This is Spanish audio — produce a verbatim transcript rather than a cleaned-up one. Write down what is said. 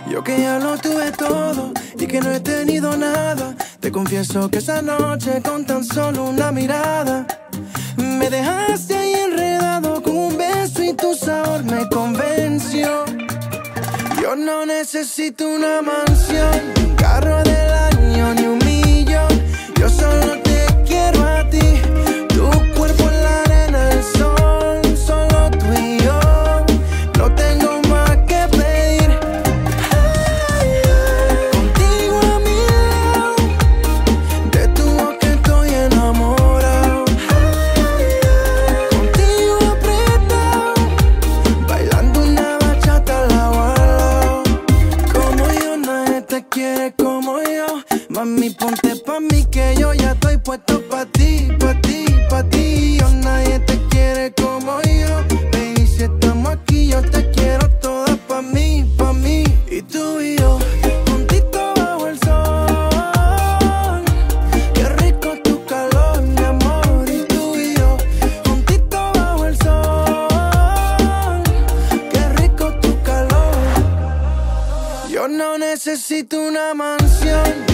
Yo que ya lo tuve todo y que no he tenido nada. Te confieso que esa noche con tan solo una mirada me dejaste ahí enredado con un beso y tu sabor me convenció. Yo no necesito una mansión, un carro del año ni un millón. Yo solo te quiero a ti, tu cuerpo en la arena, el sol, solo tú y yo. No tengo más que pedir. Ay, ay, contigo a mi lado, de tu boca estoy enamorado. Ay, ay, contigo apretado, bailando una bachata lado a lado. Como yo, nadie te quiere como yo. Mami, ponte pa' mí que yo ya estoy puesto pa' ti, pa' ti, pa' ti. Yo, nadie te quiere como yo. Baby, si estamos aquí, yo te quiero toda pa' mí, pa' mí. Y tú y yo, juntito bajo el sol. Qué rico tu calor, mi amor. Y tú y yo, juntito bajo el sol. Qué rico tu calor. Yo no necesito una mansión,